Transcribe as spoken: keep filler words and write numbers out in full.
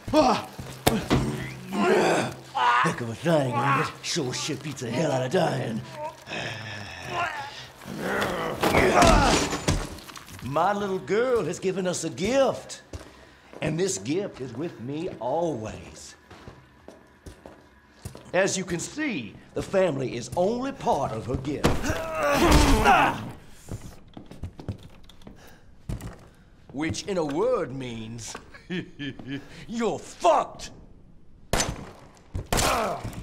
Heck of a thing, ain't it? Sure shit beats the hell out of dying. My little girl has given us a gift. And this gift is with me always. As you can see, the family is only part of her gift. Which in a word means, you're fucked!